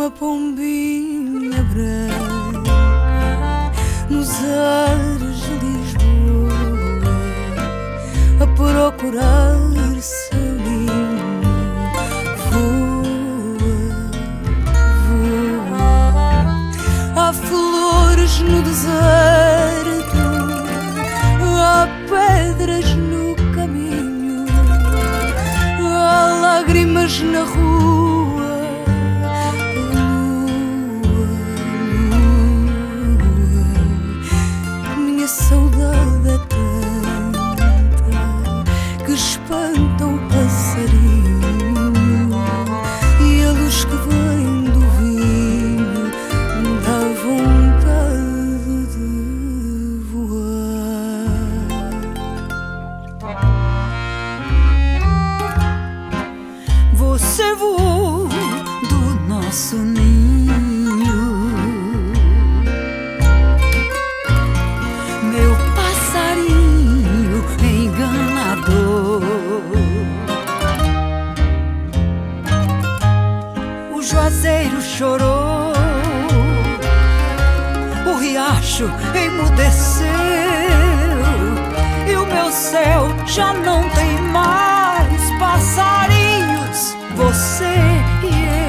uma pombinha branca nos ares de Lisboa a procurar seu ninho. Voa, voa. Há flores no deserto, há pedras no caminho, há lágrimas na rua. Saudade é tanta que espanta o passarinho, e a luz que vem do vinho me dá vontade de voar. Você voou do nosso ninho, meu passarinho enganador. O juazeiro chorou, o riacho emudeceu, e o meu céu já não tem mais passarinhos, você e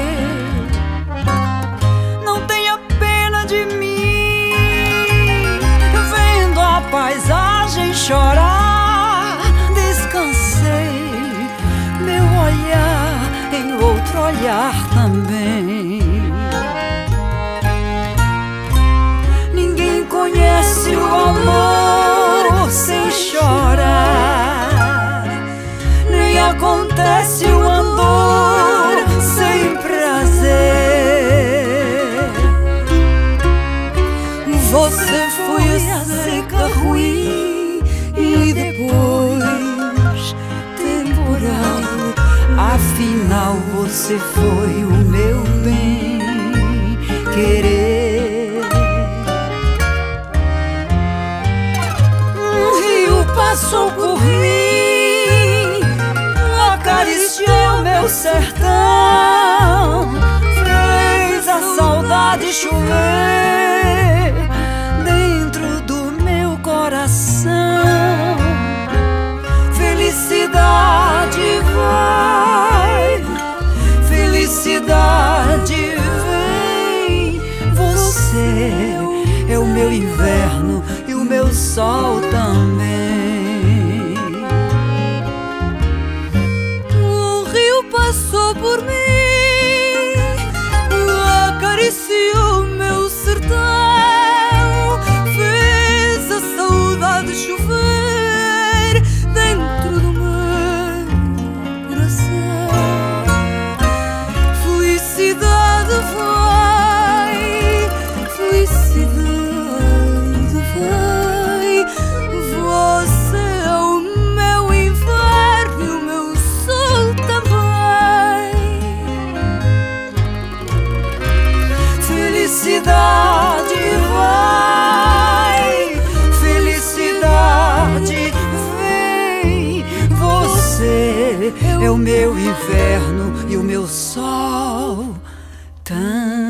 eu. Não tenha pena de mim, vendo a paisagem chorar. Descansei meu olhar em outro olhar também. Ninguém conhece o amor sem chorar, nem acontece o andor sem prazer. Você foi a seca ruim e depois temporal. Afinal você foi o meu bem querer. Um rio passou por mim, acariciou meu sertão, fez a saudade chover dentro do meu coração. Felicidade vai, felicidade vem. Você é o meu inverno e o meu sol também. O rio passou por mim, acariciou meu sertão, fez a saudade chover dentro do meu coração. Felicidade vai, felicidade vai. Você é o meu inverno e o meu sol também. Felicidade vai, felicidade vem. Você é o meu inverno e o meu sol também.